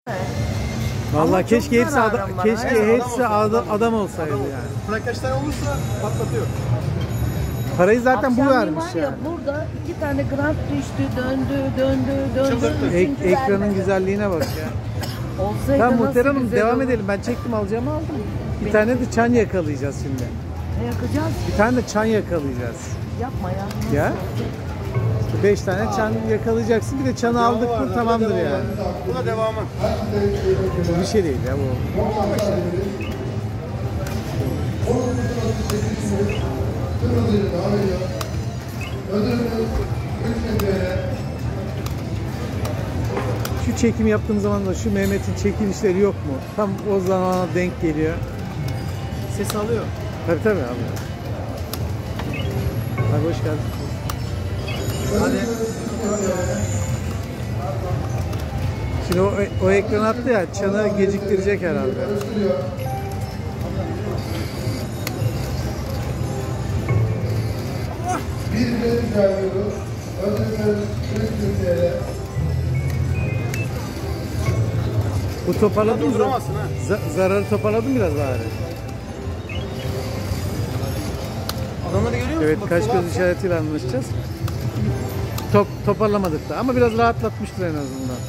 Vallahi keşke hepsi hepsi adam olsaydı yani. Arkadaşlar olursa patlatıyor. Parayı zaten bu vermiş ya. yani. Burada 2 tane grant düştü, döndü. Ekranın güzelliğine bak ya. Olsaydı tamam Muhterem Hanım devam olur. edelim. Ben çektim alacağımı aldım. Bir tane de çan yakalayacağız şimdi. Ne yakacağız? Bir tane de çan yakalayacağız. Yapma ya. Nasıl Ya. olacak? 5 tane çan yakalayacaksın. Bir de çanı aldık mı tamamdır yani. Bu da devamı. Bir şey değil ya bu. Şu çekim yaptığım zaman da şu Mehmet'in çekilişleri yok mu? Tam o zamana denk geliyor. Ses alıyor. Tabii abi. Abi hoş geldin. Hadi. Şimdi o ekran attı ya, çanı geciktirecek herhalde. Bu toparladın mı? Durduramazsın ha. Zararı toparladın biraz bari. Adamları görüyor musun? Evet, Bak, kaç sola göz atsa. işaretiyle anlaşacağız. Toparlamadık da ama biraz rahatlatmıştır en azından.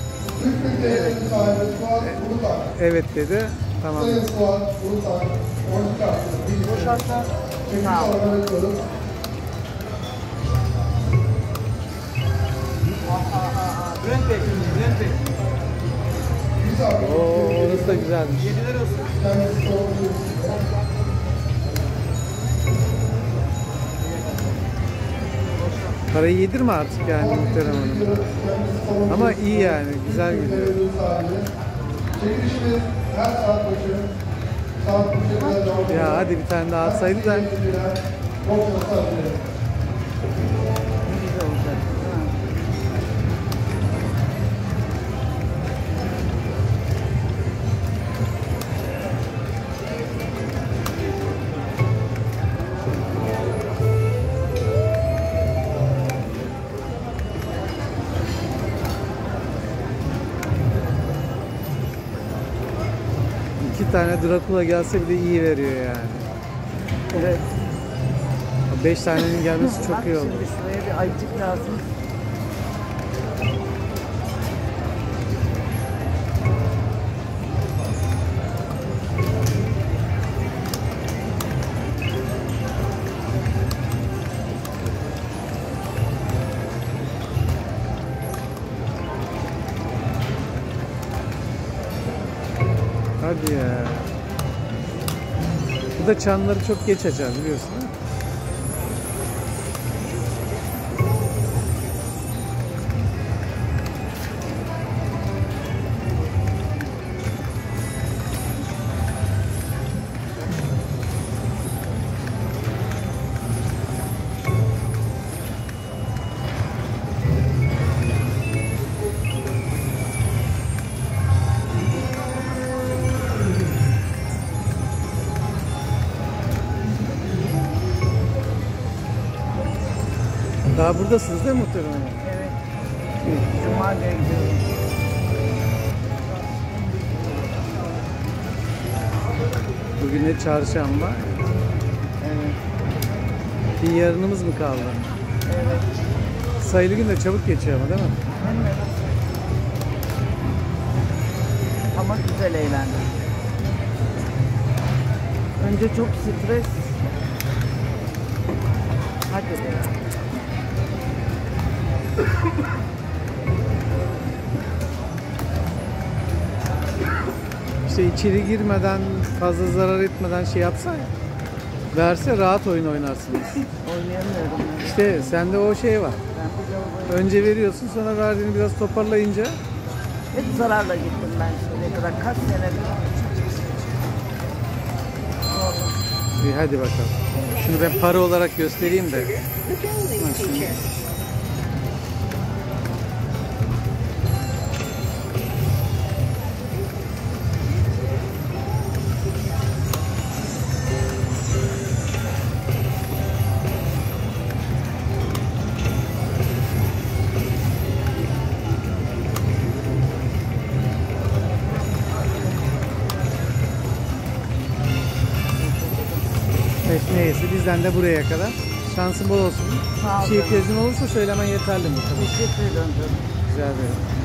Evet dedi. Tamam. Boşaltsa. Sağ ol. Bülent Bey, Bülent Bey. Oo, orası da güzelmiş. 7'ler olsun. Parayı yedirme artık yani Muhterem Hanım. Ama iyi yani, güzel gidiyor. Ya hadi bir tane daha atsaydı da. Ne güzel olacak. İki tane Dracula gelse bile iyi veriyor yani. Evet. 5 tanenin gelmesi çok iyi oldu. Şimdi şuraya bir ayıcık lazım. Hadi ya. Bu da çanları çok geç açar biliyorsun değil mi? Daha buradasınız değil mi Muhterem Hanım? Evet. Cuma günü gidiyorum. Bugün de çarşamba. Evet. Bir yarınımız mı kaldı? Evet. Sayılı gün de çabuk geçiyor ama değil mi? Evet. Ama güzel eğlendim. Önce çok stres. Hadi be. İşte içeri girmeden, fazla zarar etmeden şey yapsa ya, verse rahat oyun oynarsınız. Oynayamıyorum ben. İşte sende o şey var. Ben bir lavaboya Önce veriyorsun, sonra verdiğini biraz toparlayınca hep zararla gittim ben şimdiye kadar. Kaç senedir. iyi, hadi bakalım. Şunu ben para olarak göstereyim de. Ha, şimdi. Evet, neyse bizden de buraya kadar. Şansın bol olsun. Sağ Bir şey olun. ihtiyacın olursa söylemen yeterli mi? Teşekkür ederim. Rica ederim.